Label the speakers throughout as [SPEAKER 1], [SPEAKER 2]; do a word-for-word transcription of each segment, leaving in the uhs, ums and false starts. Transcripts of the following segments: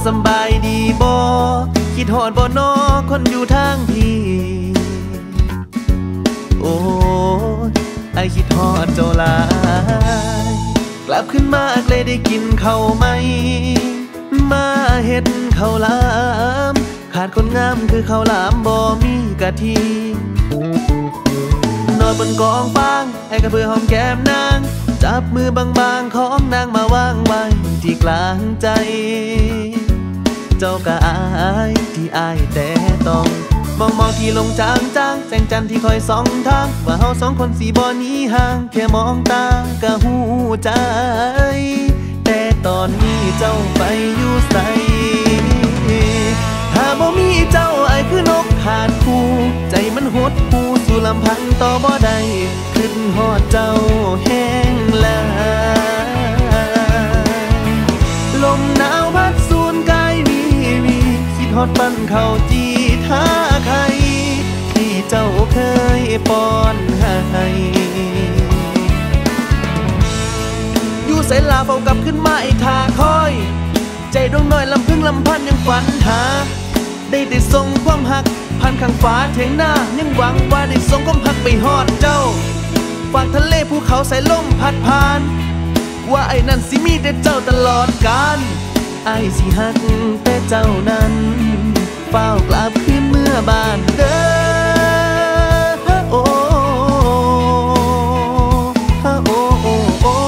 [SPEAKER 1] สำบายดีบ่คิดฮอดบ่น้อคนอยู่ทางพี่โอ้ยไอคิดฮอดเจ้าหลายกลับขึ้นมาเลยได้กินข้าวไหมมาเฮ็ดข้าวหลามขาดคนงามคือข้าวหลามบ่มีกะทินอนบนกองฟางไอ้กระเพื่อหอมแก้มนางจับมือบางๆของนางมาวางไว้ที่กลางใจเจ้ากะอายที่อายแต่ต้องมองมองที่ลงจางจางแสงจันทร์ที่คอยส่องทางว่าเฮาสองคนสีบ่หนีห่างแค่มองตากะหูใจแต่ตอนนี้เจ้าไปอยู่ไสถ้าบ่มีเจ้าไอ้คือนกขาดคู่ใจมันหดหู่สู่ลำพังต่อบ่ได้ขึ้นฮอดเจ้าแห้งลายลมหนาวพัดสูนกายวีวีคิดฮอดปั้นข้าวจีท่าไข่ที่เจ้าเคยป้อนให้อยู่ใส่ลาเฝ้ากลับขึ้นมาไอ้ท่าคอยใจดวงน้อยลำพึงลำพันยังฝันหาได้ได้ส่งความหักผ่านข้างฟ้าเถียงหน้ายังหวังว่าได้ส่งความหักไปฮอดเจ้าฝากทะเลภูเขาใส่ลมพัดผ่านว่าไอ้นั่นสิมีแต่เจ้าตลอดกาลไอ้สิหักแต่เจ้านั้นเฝ้ากลับคืนเมื่อบ้านเด้อโอ้โอ้โอ้โอ้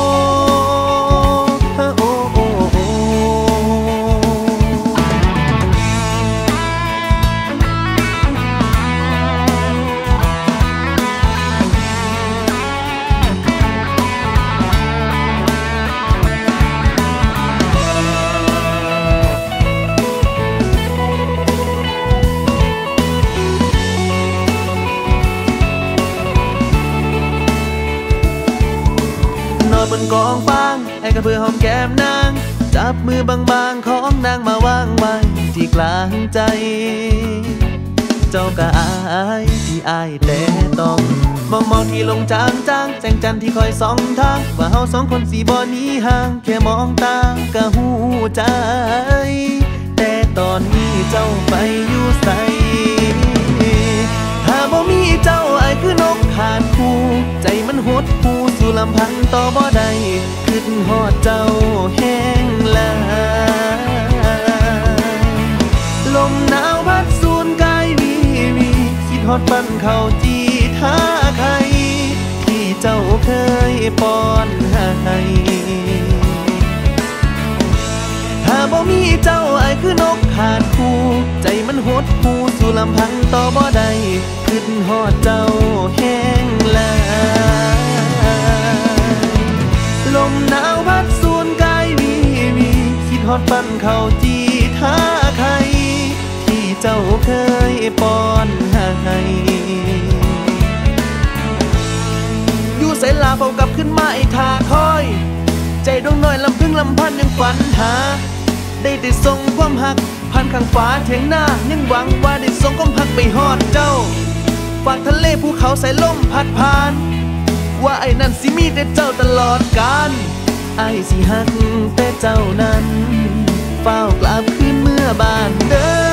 [SPEAKER 1] บนกองฟางไอ้กระเพื่อหอมแก้มนางจับมือบางๆของนางมาวางไว้ที่กลางใจเจ้ากะอายที่อายแต่ต้องมองมองที่ลงจางจางแสงจันทร์ที่คอยส่องทางว่าเฮาสองคนสีบ่หนีห่างแค่มองตากะหูใจแต่ตอนนี้เจ้าไปอยู่ไสถ้าบ่มีเจ้าไอ้คือนกขาดคู่ใจมันหดหู่สู่ลำพังต่อบ่ได้ขึ้นฮอดเจ้าแห้งลายลมหนาวพัดสูนกายวีวีคิดฮอดปั้นข้าวจีท่าไข่ที่เจ้าเคยป้อนให้ถ้าบ่มีเจ้าไอ้คือนกขาดคู่ใจมันหดหู่สู่ลำพังต่อบ่ได้ขึ้นฮอดเจ้าแห้งลายลมหนาวพัดสูนกายวีวีคิดฮอดปั้นข้าวจีท่าไข่ที่เจ้าเคยป้อนให้อยู่ใส่ลาเฝ้ากลับขึ้นมาไอ้ท่าคอยใจดวงน้อยลำพึงลำพันยังฝันหาได้ได้ส่งความหักผ่านข้างฟ้าเถียงหน้ายังหวังว่าได้ส่งความหักไปฮอดเจ้าฝากทะเลภูเขาใส่ลมพัดผ่านว่าไอ้นั่นสิมีแต่เจ้าตลอดกาลไอ้สิหักแต่เจ้านั้นเฝ้ากลับคืนเมื่อบ้านเด้อ